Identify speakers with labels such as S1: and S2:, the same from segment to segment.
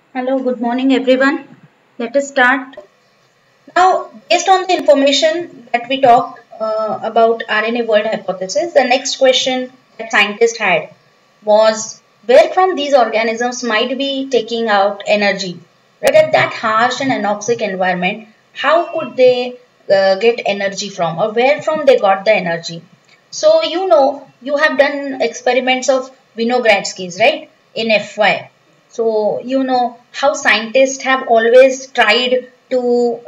S1: Hello, good morning everyone. Let us start. Now, based on the information that we talked about RNA world hypothesis, the next question that scientists had was where from these organisms might be taking out energy. Right at that harsh and anoxic environment, how could they get energy from, or where from they got the energy? So, you have done experiments of Vinogradsky's, right, in FY. So, how scientists have always tried to,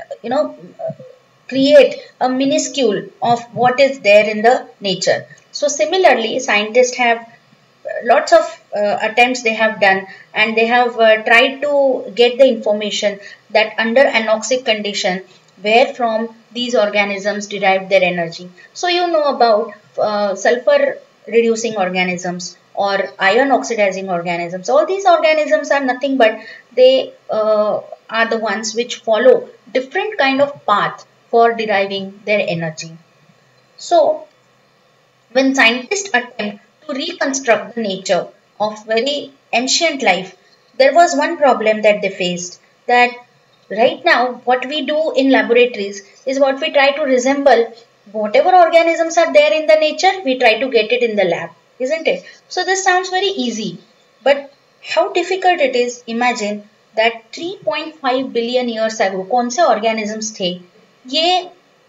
S1: create a minuscule of what is there in the nature. So, similarly, scientists have lots of attempts they have done, and they have tried to get the information that under anoxic condition where from these organisms derive their energy. So you know about sulfur reducing organisms or iron oxidizing organisms. All these organisms are nothing but they are the ones which follow different kind of path for deriving their energy. So when scientists attempt to reconstruct the nature of very ancient life, there was one problem that they faced, that right now what we do in laboratories is what we try to resemble whatever organisms are there in the nature, we try to get it in the lab, isn't it? So this sounds very easy, but how difficult it is. Imagine that 3.5 billion years ago कौन से organisms थे, ये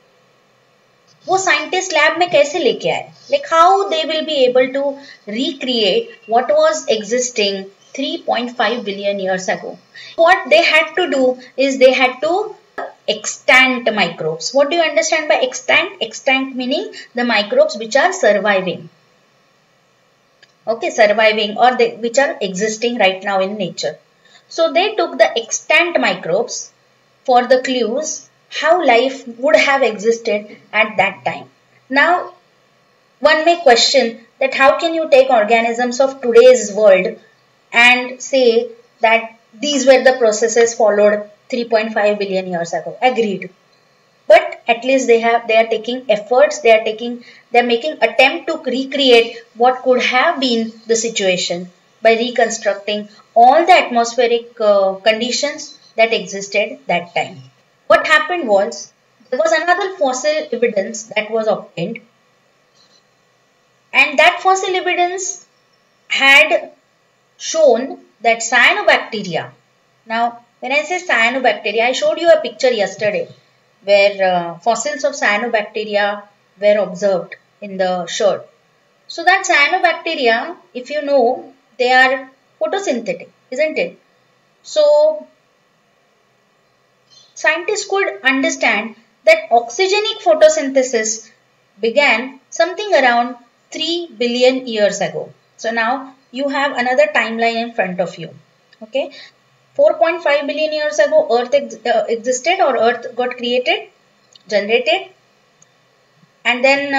S1: वो scientist lab में कैसे लेके आए, like how they will be able to recreate what was existing 3.5 billion years ago. What they had to do is they had to extant microbes. What do you understand by extant? Extant meaning the microbes which are surviving. Okay, surviving, or which are existing right now in nature. So they took the extant microbes for the clues how life would have existed at that time. Now, one may question that how can you take organisms of today's world and say that these were the processes followed 3.5 billion years ago. Agreed. But at least they are taking efforts, they are making attempt to recreate what could have been the situation by reconstructing all the atmospheric conditions that existed that time. What happened was there was another fossil evidence that was obtained, and that fossil evidence had shown that cyanobacteria. Now, when I say cyanobacteria, I showed you a picture yesterday where fossils of cyanobacteria were observed in the shirt. So that cyanobacteria, if you know, they are photosynthetic, isn't it? So scientists could understand that oxygenic photosynthesis began something around 3 billion years ago. So now you have another timeline in front of you. Okay, 4.5 billion years ago Earth existed, or Earth got created, generated, and then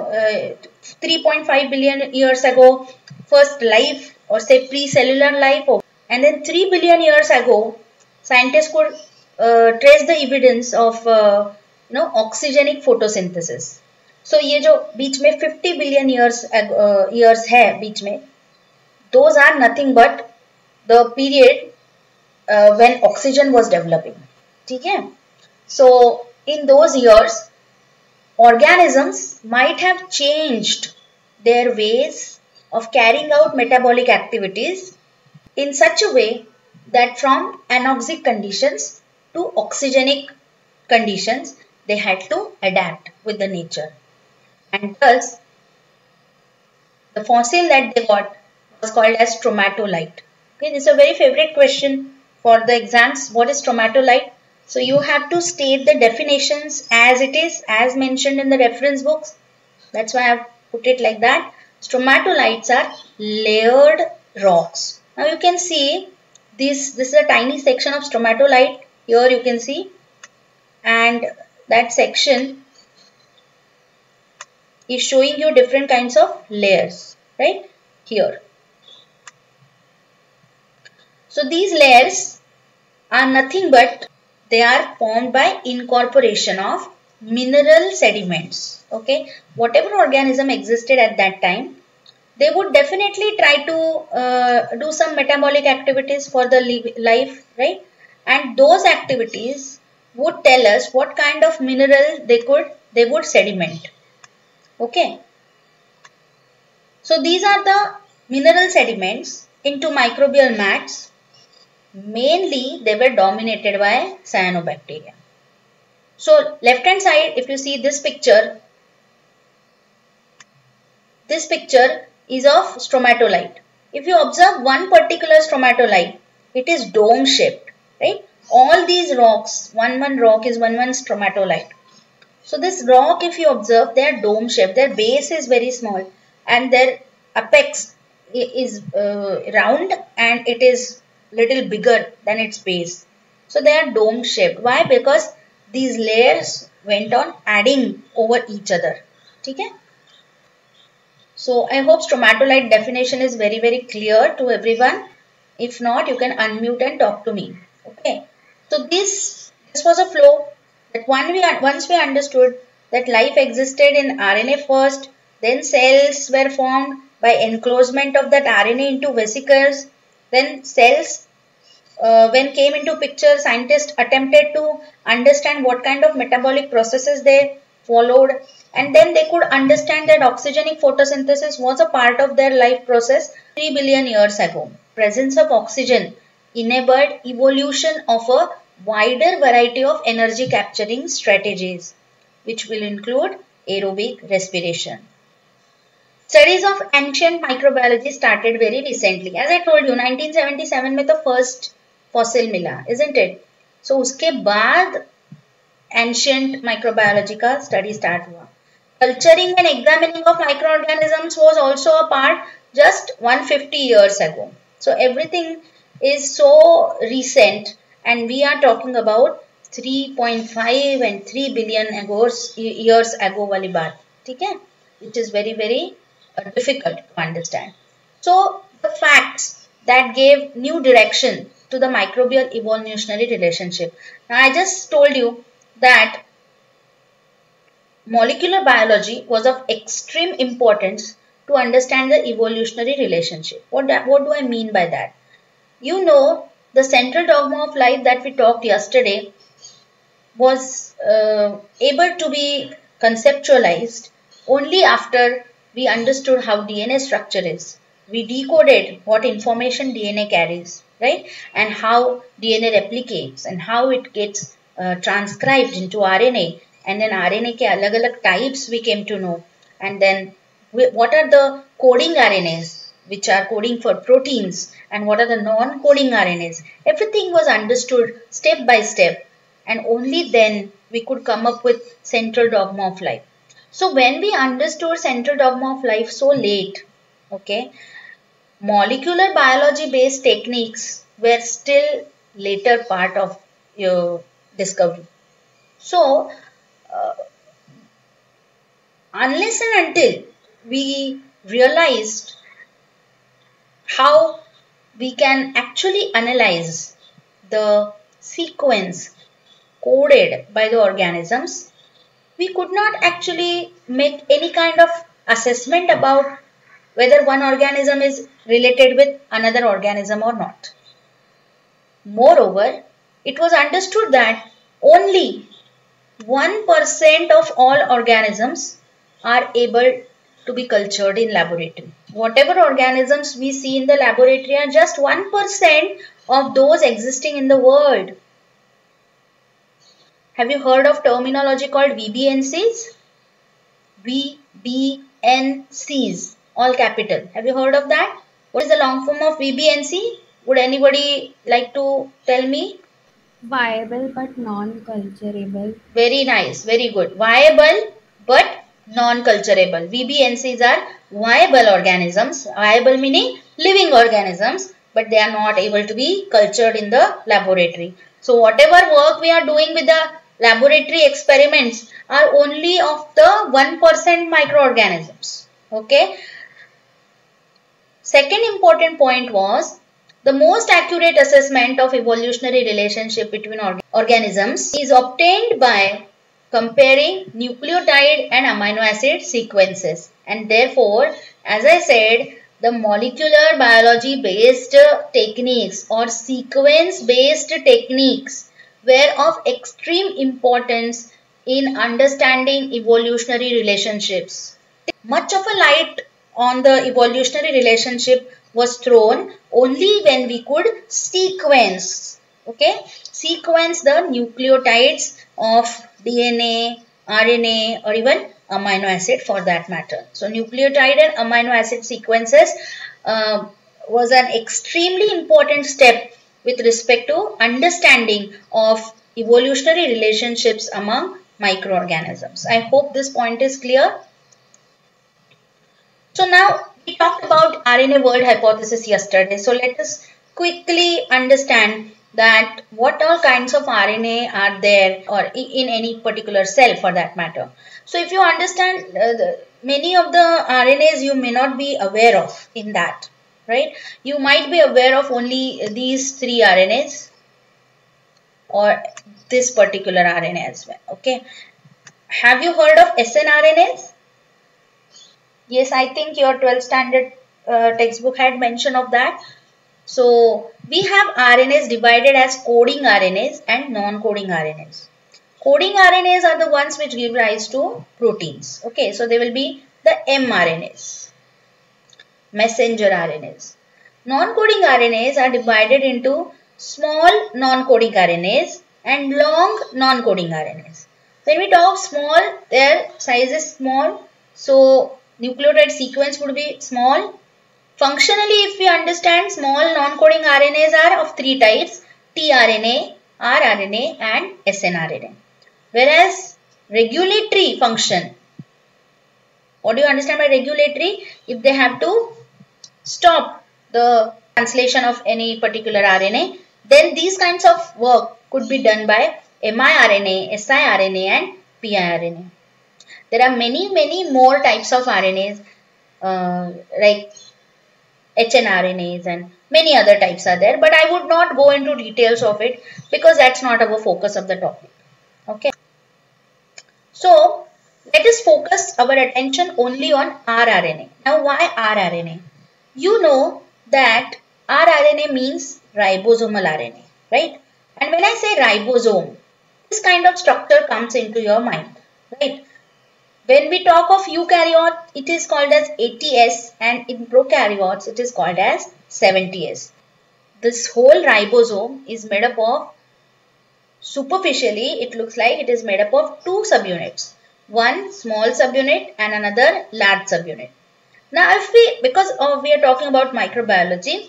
S1: 3.5 billion years ago first life, or say pre-cellular life, and then 3 billion years ago scientists could trace the evidence of oxygenic photosynthesis. So ये जो बीच में 50 billion years है बीच में, those are nothing but the period when oxygen was developing. ठीक है? So in those years, organisms might have changed their ways of carrying out metabolic activities in such a way that from anoxic conditions to oxygenic conditions, they had to adapt with the nature. And thus, the fossil that they got was called as stromatolite. Okay, this is a very favorite question for the exams. What is stromatolite? So you have to state the definitions as it is, as mentioned in the reference books. That's why I have put it like that. Stromatolites are layered rocks. Now you can see this is a tiny section of stromatolite. Here you can see, and that section is showing you different kinds of layers, right? Here. So these layers are nothing but they are formed by incorporation of mineral sediments. Okay, whatever organism existed at that time, they would definitely try to do some metabolic activities for the life, right? And those activities would tell us what kind of mineral they would sediment. Okay. So these are the mineral sediments into microbial mats. Mainly they were dominated by cyanobacteria. So left hand side, if you see this picture is of stromatolite. If you observe one particular stromatolite, it is dome shaped, right? All these rocks, one rock is one stromatolite. So this rock, if you observe, they are dome shaped. Their base is very small and their apex is round and it is little bigger than its base. So they are dome shaped. Why? Because these layers went on adding over each other. Okay? So I hope stromatolite definition is very clear to everyone. If not, you can unmute and talk to me. Okay. So this was a flow that once we understood that life existed in RNA first, then cells were formed by enclosement of that RNA into vesicles, then cells when came into picture, scientists attempted to understand what kind of metabolic processes they followed, and then they could understand that oxygenic photosynthesis was a part of their life process 3 billion years ago. Presence of oxygen enabled evolution of a wider variety of energy capturing strategies, which will include aerobic respiration. Studies of ancient microbiology started very recently. As I told you, 1977 में the first fossil मिला, isn't it? So उसके बाद ancient microbiology का study start हुआ. Culturing and examining of microorganisms was also a part just 150 years ago. So everything is so recent and we are talking about 3.5 and 3 billion years ago वाली बात, ठीक है? Which is very difficult to understand. So the facts that gave new direction to the microbial evolutionary relationship. Now I just told you that molecular biology was of extreme importance to understand the evolutionary relationship. What do I mean by that? You know, the central dogma of life that we talked yesterday was able to be conceptualized only after we understood how DNA structure is. We decoded what information DNA carries, right? And how DNA replicates and how it gets transcribed into RNA. And then RNA ke alag types we came to know. And then what are the coding RNAs, which are coding for proteins, and what are the non-coding RNAs. Everything was understood step by step. And only then we could come up with central dogma of life. So when we understood central dogma of life so late, okay, molecular biology based techniques were still later part of your discovery. So unless and until we realized how we can actually analyze the sequence coded by the organisms, we could not actually make any kind of assessment about whether one organism is related with another organism or not. Moreover, it was understood that only 1% of all organisms are able to be cultured in laboratory. Whatever organisms we see in the laboratory are just 1% of those existing in the world. Have you heard of terminology called VBNCs? VBNCs, all capital. Have you heard of that? What is the long form of VBNC? Would anybody like to tell me?
S2: Viable but non-culturable.
S1: Very nice, very good. Viable but non-culturable. VBNCs are viable organisms. Viable meaning living organisms, but they are not able to be cultured in the laboratory. So whatever work we are doing with the laboratory experiments are only of the 1% microorganisms. Okay. Second important point was the most accurate assessment of evolutionary relationship between organisms is obtained by comparing nucleotide and amino acid sequences, and therefore As I said, the molecular biology based techniques or sequence based techniques were of extreme importance in understanding evolutionary relationships. Much of a light on the evolutionary relationship was thrown only when we could sequence the nucleotides of DNA, RNA, or even amino acid for that matter. So nucleotide and amino acid sequences was an extremely important step with respect to understanding of evolutionary relationships among microorganisms. I hope this point is clear. So now we talked about RNA world hypothesis yesterday. So let us quickly understand that what all kinds of RNA are there or in any particular cell for that matter. So if you understand many of the RNAs you may not be aware of in that, right? You might be aware of only these 3 RNAs or this particular RNA as well. Okay. Have you heard of snRNAs? Yes, I think your 12th standard textbook had mention of that. So we have RNAs divided as coding RNAs and non-coding RNAs. Coding RNAs are the ones which give rise to proteins. Okay, so they will be the mRNAs, messenger RNAs. Non-coding RNAs are divided into small non-coding RNAs and long non-coding RNAs. When we talk small, their size is small. So nucleotide sequence would be small. Functionally, if we understand, small non-coding RNAs are of 3 types: tRNA, rRNA and snRNA. Whereas regulatory function, what do you understand by regulatory? If they have to stop the translation of any particular RNA, then these kinds of work could be done by miRNA, siRNA and piRNA. There are many more types of RNAs like hnRNAs and many other types are there, but I would not go into details of it because that's not our focus of the topic. Okay. So let us focus our attention only on rRNA. Now why rRNA? You know that rRNA means ribosomal RNA, right? And when I say ribosome, this kind of structure comes into your mind, right? When we talk of eukaryote, it is called as ATS, and in prokaryotes, it is called as 70S. This whole ribosome is made up of, superficially, it looks like it is made up of 2 subunits. One small subunit and another large subunit. Now, because we are talking about microbiology,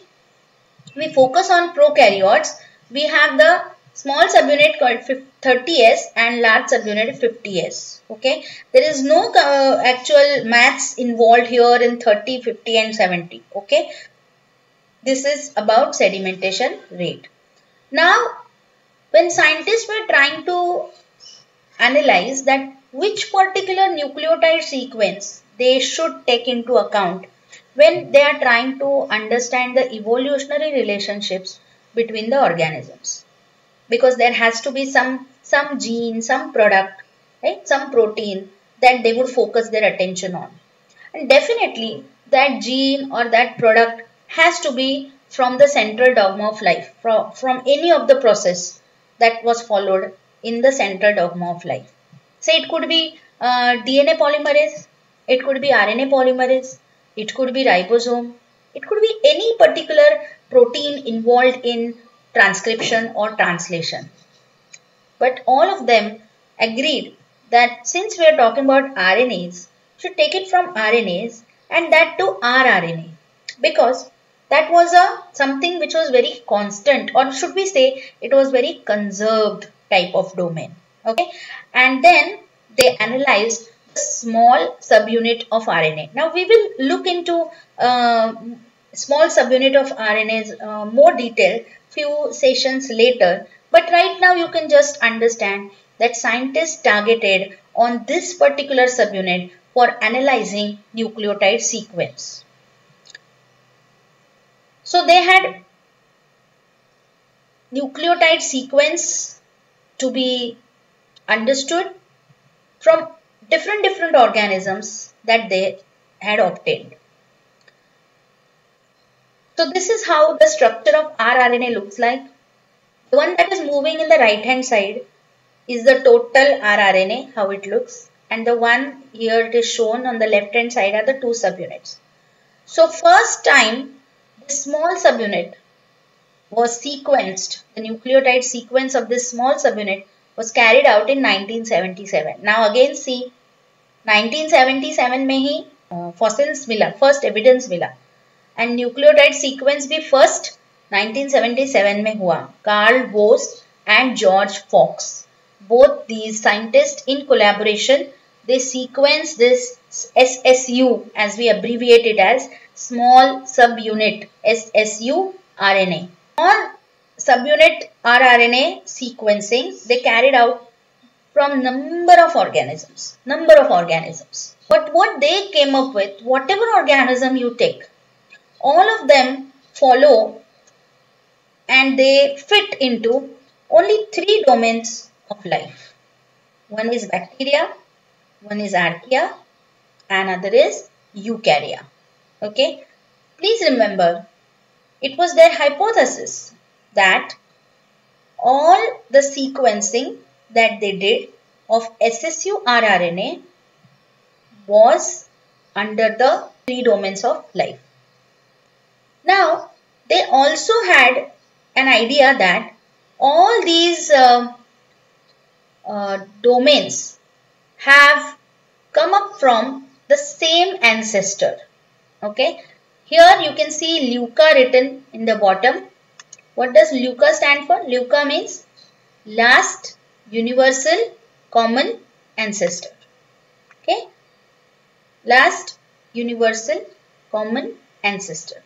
S1: we focus on prokaryotes. We have the small subunit called 30S and large subunit 50S. Okay, there is no actual maths involved here in 30, 50 and 70. Okay, this is about sedimentation rate. Now, when scientists were trying to analyze that which particular nucleotide sequence they should take into account when they are trying to understand the evolutionary relationships between the organisms, because there has to be some gene, some product, right, some protein that they would focus their attention on, and definitely that gene or that product has to be from the central dogma of life, from any of the process that was followed in the central dogma of life. Say it could be DNA polymerase, it could be RNA polymerase, it could be ribosome, it could be any particular protein involved in transcription or translation. But all of them agreed that since we are talking about RNAs, we should take it from RNAs and that to rRNA, because that was something which was very constant, or should we say it was very conserved type of domain. Okay, and then they analyzed the small subunit of RNA. Now we will look into small subunit of RNAs more detail few sessions later, but right now you can just understand that scientists targeted on this particular subunit for analyzing nucleotide sequence. So they had nucleotide sequence to be understood from different organisms that they had obtained. So this is how the structure of rRNA looks like. The one that is moving in the right hand side is the total rRNA, how it looks. And the one here it is shown on the left hand side are the two subunits. So first time this small subunit was sequenced, the nucleotide sequence of this small subunit was carried out in 1977. Now again see 1977 में ही fossils मिला, first evidence मिला, and nucleotide sequence भी first 1977 में हुआ. Carl Woese and George Fox, both these scientists in collaboration, they sequence this SSU, as we abbreviate it as small subunit SSU RNA. Small subunit rRNA sequencing they carried out from number of organisms. But what they came up with, whatever organism you take, all of them follow and they fit into only 3 domains of life. One is bacteria, one is archaea, and another is eukarya. Okay. Please remember, it was their hypothesis that all the sequencing that they did of SSU rRNA was under the 3 domains of life. Now, they also had an idea that all these domains have come up from the same ancestor. Okay. Here you can see LEUCA written in the bottom. What does LEUCA stand for? LEUCA means last universal common ancestor. Okay. Last universal common ancestor.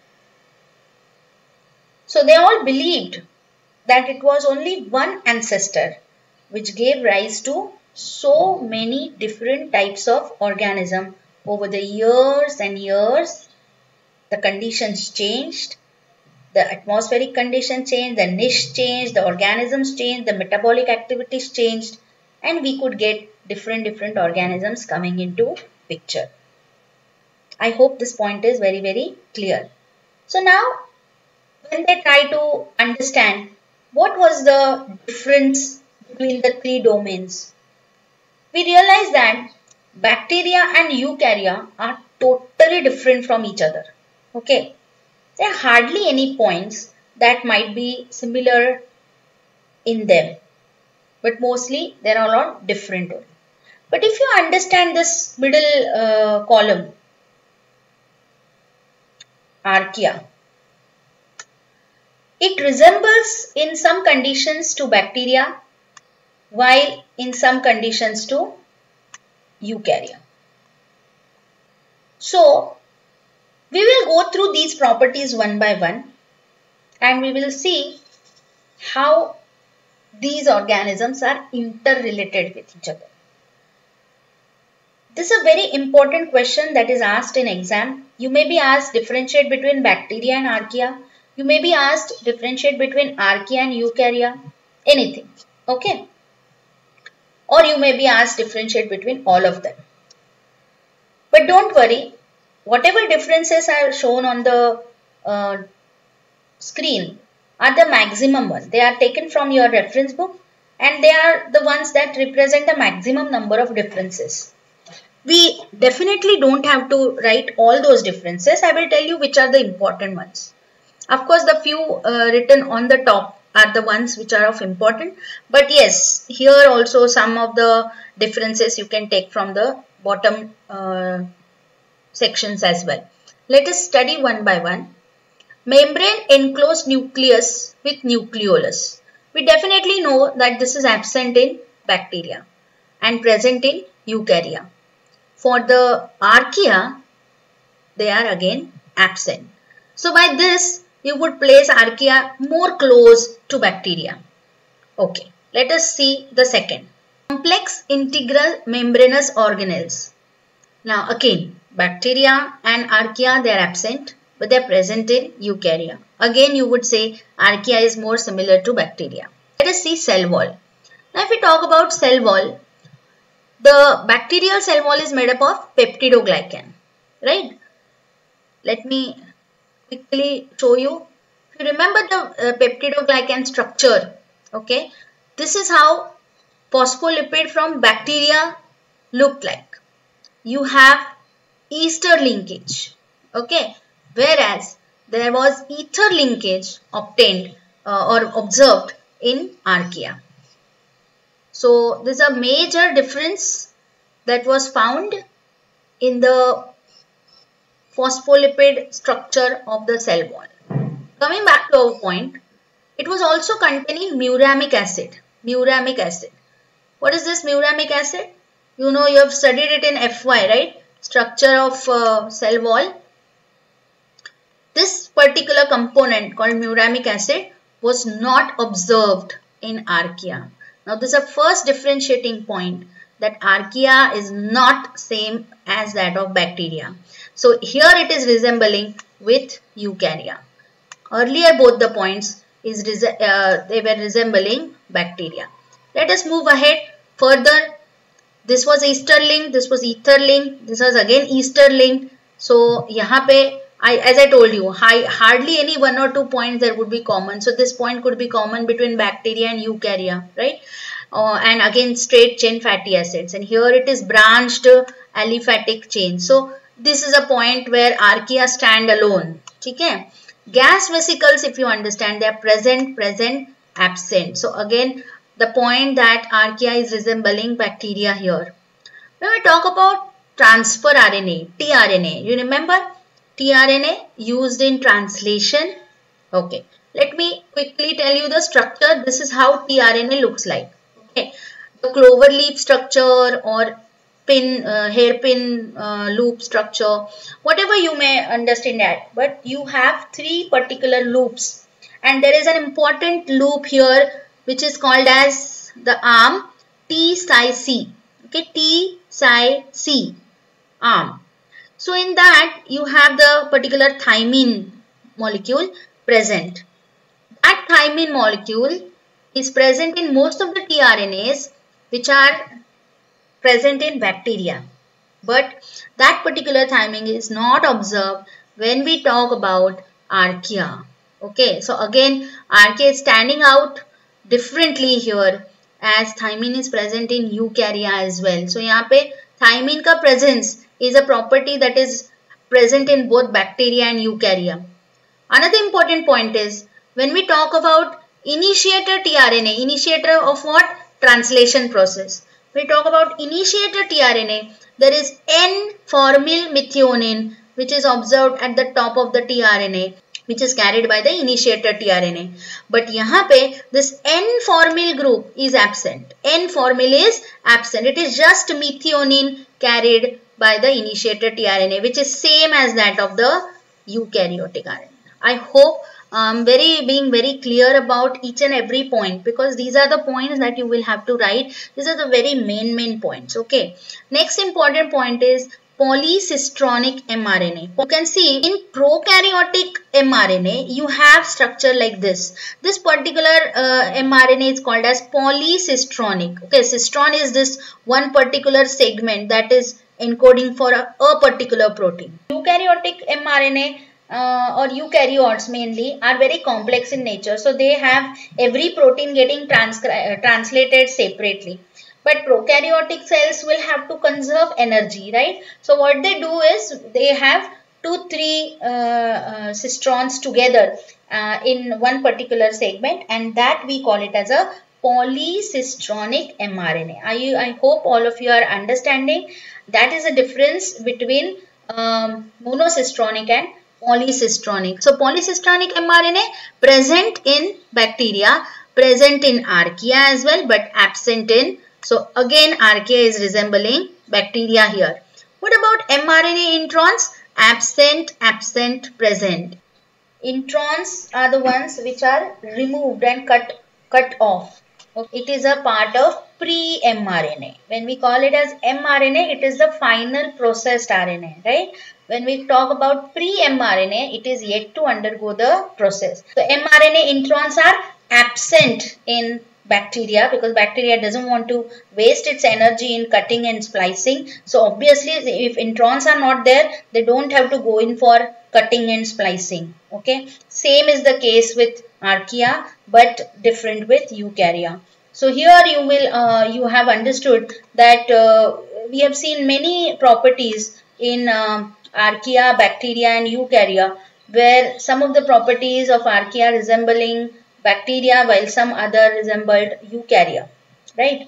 S1: So they all believed that it was only one ancestor which gave rise to so many different types of organism. Over the years and years, the conditions changed, the atmospheric conditions changed, the niche changed, the organisms changed, the metabolic activities changed, and we could get different organisms coming into picture. I hope this point is very, very clear. So now, when they try to understand what was the difference between the 3 domains, we realize that bacteria and eukarya are totally different from each other. Okay, there are hardly any points that might be similar in them, but mostly they are all different. But if you understand this middle column, archaea, it resembles in some conditions to bacteria, while in some conditions to eukarya. So, we will go through these properties one by one and we will see how these organisms are interrelated with each other. This is a very important question that is asked in exam. You may be asked differentiate between bacteria and archaea. You may be asked differentiate between archaea and eukarya. Anything. Okay. Or you may be asked differentiate between all of them. But don't worry. Whatever differences are shown on the screen are the maximum ones. They are taken from your reference book and they are the ones that represent the maximum number of differences. We definitely don't have to write all those differences. I will tell you which are the important ones. Of course, the few written on the top are the ones which are of important. But yes, here also some of the differences you can take from the bottom sections as well. Let us study one by one. Membrane enclosed nucleus with nucleolus. We definitely know that this is absent in bacteria and present in eukarya. For the archaea, they are again absent. So by this, you would place archaea more close to bacteria. Okay, let us see the second. Complex integral membranous organelles. Now again, bacteria and archaea, they are absent, but they are present in eukarya. Again, you would say archaea is more similar to bacteria. Let us see cell wall. Now if we talk about cell wall, the bacterial cell wall is made up of peptidoglycan, right? Let me quickly show you. If you remember the peptidoglycan structure, okay, this is how phospholipid from bacteria looked like. You have ester linkage, okay, whereas there was ether linkage obtained or observed in archaea. So this is a major difference that was found in the phospholipid structure of the cell wall. Coming back to our point, it was also containing muramic acid. Muramic acid. What is this muramic acid? You know, you have studied it in FY, right? Structure of cell wall. This particular component called muramic acid was not observed in archaea. Now this is a first differentiating point, that archaea is not same as that of bacteria. So here it is resembling with eukarya. Earlier both the points is they were resembling bacteria. Let us move ahead further. This was ester linked, this was ether linked, this was again ester linked. So यहाँ पे as I told you, hardly any 1 or 2 points there would be common. So this point could be common between bacteria and eukarya, right? And again straight chain fatty acids. And here it is branched aliphatic chain. So this is a point where archaea stand alone. Okay? Gas vesicles, if you understand, they are present, absent. So again, the point that archaea is resembling bacteria here. When we talk about transfer RNA, tRNA, you remember tRNA used in translation? Okay, let me quickly tell you the structure. This is how tRNA looks like. Okay, the clover leaf structure or hairpin loop structure, whatever you may understand that, but you have 3 particular loops, and there is an important loop here which is called as the arm T-Psi-C. Okay, T-Psi-C arm. So in that you have the particular thymine molecule present. That thymine molecule is present in most of the tRNAs which are present in bacteria, but that particular thymine is not observed when we talk about archaea. Okay, so again archaea is standing out differently here, as thymine is present in eukarya as well. So यहाँ पे thymine का presence is a property that is present in both bacteria and eukarya. Another important point is when we talk about initiator tRNA, initiator of what? Translation process. We talk about initiator tRNA, there is N-formyl methionine which is observed at the top of the tRNA, which is carried by the initiator tRNA. But यहाँ पे this N-formyl group is absent. N-formyl is absent. It is just methionine carried by the initiator tRNA, which is same as that of the eukaryotic RNA. I hope being very clear about each and every point, because these are the points that you will have to write. These are the very main points. Okay. Next important point is polycistronic mRNA. You can see in prokaryotic mRNA you have structure like this. This particular mRNA is called as polycistronic. Okay, cistron is this one particular segment that is encoding for a particular protein. Eukaryotic mRNA or eukaryotes mainly are very complex in nature, so they have every protein getting translated separately. But prokaryotic cells will have to conserve energy, right? So what they do is they have 2-3 cistrons together in one particular segment, and that we call it as a polycistronic mRNA. I hope all of you are understanding. That is the difference between monocistronic and polycistronic. So polycistronic mRNA present in bacteria, present in archaea as well, but absent in. So again archaea is resembling bacteria here. What about mRNA introns? Absent, present. Introns are the ones which are removed and cut off. Okay. It is a part of pre-mRNA. When we call it as mRNA, it is the final processed RNA, right? When we talk about pre-mRNA, it is yet to undergo the process. So mRNA introns are absent in bacteria because bacteria doesn't want to waste its energy in cutting and splicing. So obviously if introns are not there, they don't have to go in for cutting and splicing. Okay, same is the case with archaea, but different with eukarya. So here you have understood that we have seen many properties in archaea, bacteria and eukarya, where some of the properties of archaea resembling bacteria while some other resembled eukarya, right?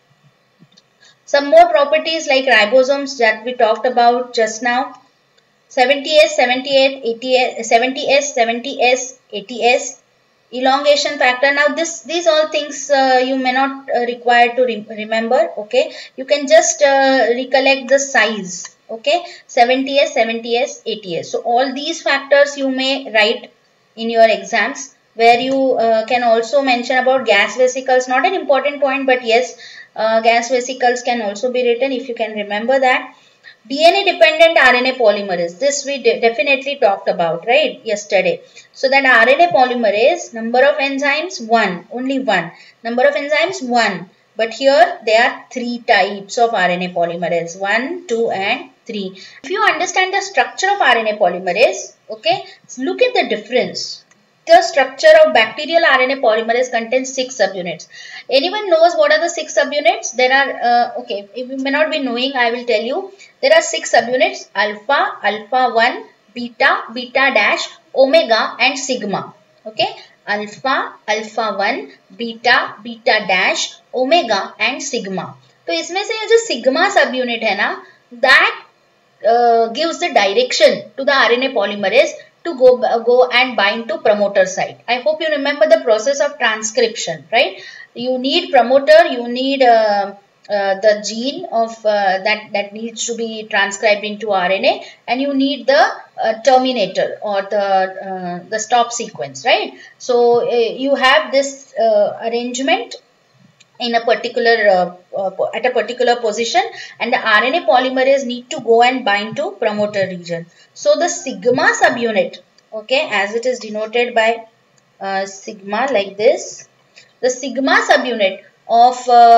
S1: Some more properties like ribosomes that we talked about just now. 70S, 78, 80S, 70S, 70S, 80S, elongation factor. Now these all things you may not require to remember. Okay, you can just recollect the size. Okay, 70S, 70S, 80S. So all these factors you may write in your exams, where you can also mention about gas vesicles. Not an important point, but yes, gas vesicles can also be written if you can remember that. DNA dependent RNA polymerase. This we definitely talked about, right, yesterday. So that RNA polymerase, number of enzymes 1, only 1. Number of enzymes 1. But here there are 3 types of RNA polymerase, 1, 2 and 3. If you understand the structure of RNA polymerase, okay, look at the difference. The structure of bacterial RNA polymerase contains 6 subunits. Anyone knows what are the 6 subunits? There are, okay, if you may not be knowing, I will tell you. There are 6 subunits: alpha, alpha 1, beta, beta dash, omega and sigma. Okay, alpha, alpha 1, beta, beta dash, omega and sigma. तो इसमें से ये जो sigma subunit है ना, that gives the direction to the RNA polymerase to go and bind to promoter site. I hope you remember the process of transcription, right? You need promoter, you need the gene of that needs to be transcribed into RNA, and you need the terminator or the stop sequence, right? So you have this arrangement in a particular at a particular position, and the RNA polymerase need to go and bind to promoter region. So the sigma subunit, okay, as it is denoted by sigma like this, the sigma subunit of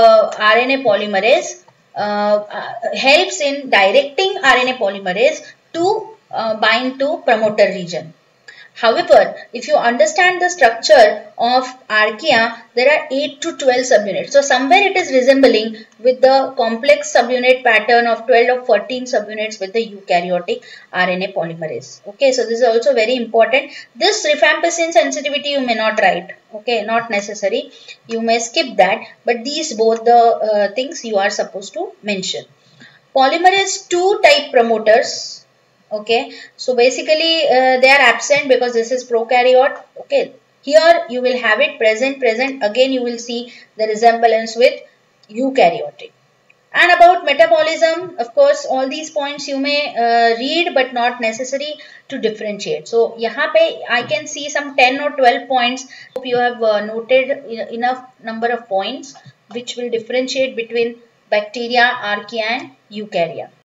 S1: RNA polymerase helps in directing RNA polymerase to bind to promoter region. However, if you understand the structure of archaea, there are 8 to 12 subunits. So somewhere it is resembling with the complex subunit pattern of 12 or 14 subunits with the eukaryotic RNA polymerase. Okay, so this is also very important. This rifampicin sensitivity you may not write. Okay, not necessary. You may skip that. But these both the things you are supposed to mention. Polymerase 2 type promoters. Okay, so basically they are absent because this is prokaryote. Okay, here you will have it present. Again you will see the resemblance with eukaryotic. And about metabolism, of course, all these points you may read but not necessary to differentiate. So यहाँ पे I can see some 10 or 12 points. Hope you have noted enough number of points which will differentiate between bacteria, archaea and eukarya.